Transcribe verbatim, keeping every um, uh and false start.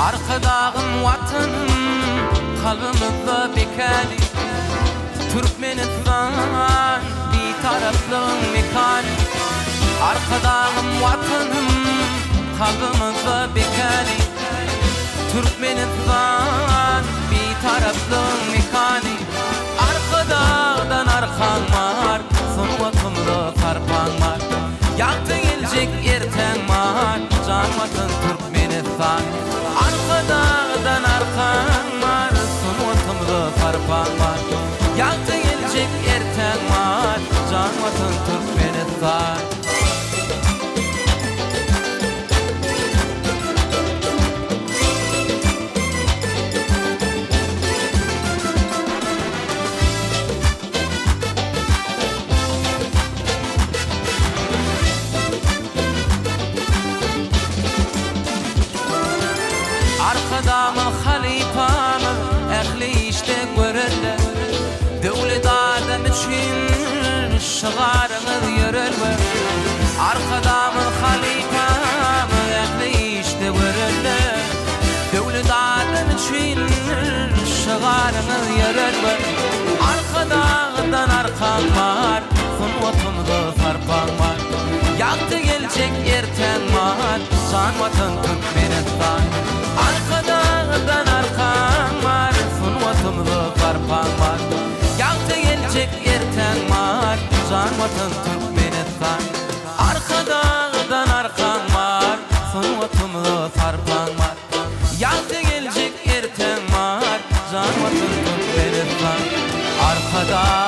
Arkadağım vatanım kalbimizde bekali Türkmenistan bir taraflığın mekani Arkadağım vatanım kalbimizde bekali Türkmenistan bir taraflığın mekani Arkadağdan arkan var son vatanımda tarpan var Yaktı gelecek erten var can vatan Türkmenistan Arkadağdan arkan var son vatanımda tarpan var Yaktı gelecek erten var can vatan Türkmenistan Arkadağımın halifamı ehli işte görürler Devlet adam için şıgarınız yürürler Arkadağımın halifamı ehli işte görürler Devlet adam için şıgarınız yürürler Arkadağdan arkan var son vatanımda sarpan var Yaktı gelecek erten var can vatan Türkmenistan Arkadağdan arkan var son vatanımda sarpan var Yaktı gelecek erten var can vatan Türkmenistan Arkadağdan arkan var son vatanımda sarpan var Yaktı gelecek erten var can vatan Türkmenistan Arkada